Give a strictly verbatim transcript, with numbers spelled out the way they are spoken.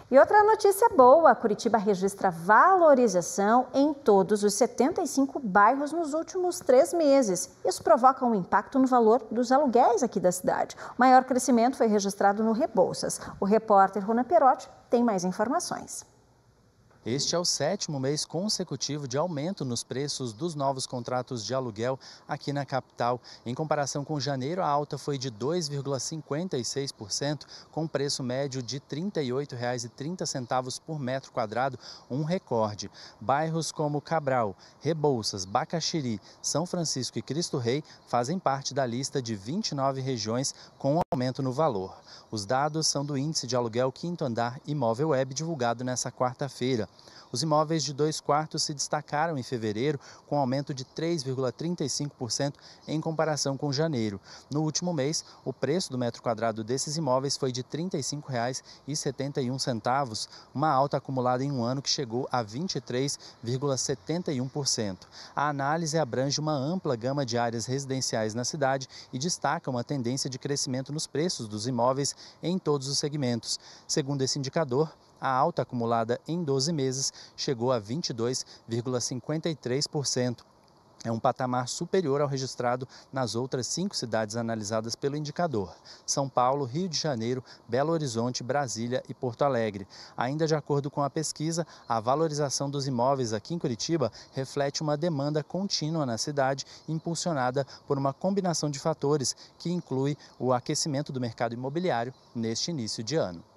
E outra notícia boa, Curitiba registra valorização em todos os setenta e cinco bairros nos últimos três meses. Isso provoca um impacto no valor dos aluguéis aqui da cidade. O maior crescimento foi registrado no Rebouças. O repórter Ronan Perotti tem mais informações. Este é o sétimo mês consecutivo de aumento nos preços dos novos contratos de aluguel aqui na capital. Em comparação com janeiro, a alta foi de dois vírgula cinquenta e seis por cento, com preço médio de trinta e oito reais e trinta centavos por metro quadrado, um recorde. Bairros como Cabral, Rebouças, Bacaxiri, São Francisco e Cristo Rei fazem parte da lista de vinte e nove regiões com aumento no valor. Os dados são do Índice de Aluguel Quinto Andar Imóvel Web, divulgado nesta quarta-feira. Os imóveis de dois quartos se destacaram em fevereiro, com aumento de três vírgula trinta e cinco por cento em comparação com janeiro. No último mês, o preço do metro quadrado desses imóveis foi de trinta e cinco reais e setenta e um centavos, uma alta acumulada em um ano que chegou a vinte e três vírgula setenta e um por cento. A análise abrange uma ampla gama de áreas residenciais na cidade e destaca uma tendência de crescimento nos preços dos imóveis em todos os segmentos. Segundo esse indicador, a alta acumulada em doze meses chegou a vinte e dois vírgula cinquenta e três por cento. É um patamar superior ao registrado nas outras cinco cidades analisadas pelo indicador: São Paulo, Rio de Janeiro, Belo Horizonte, Brasília e Porto Alegre. Ainda de acordo com a pesquisa, a valorização dos imóveis aqui em Curitiba reflete uma demanda contínua na cidade, impulsionada por uma combinação de fatores que inclui o aquecimento do mercado imobiliário neste início de ano.